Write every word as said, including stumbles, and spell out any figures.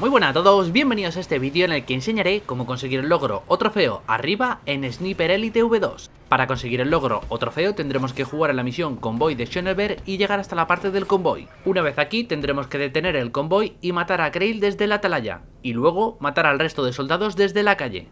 Muy buenas a todos, bienvenidos a este vídeo en el que enseñaré cómo conseguir el logro o trofeo arriba en Sniper Elite V dos. Para conseguir el logro o trofeo tendremos que jugar en la misión Convoy de Schöneberg y llegar hasta la parte del convoy. Una vez aquí tendremos que detener el convoy y matar a Krail desde la atalaya, y luego matar al resto de soldados desde la calle.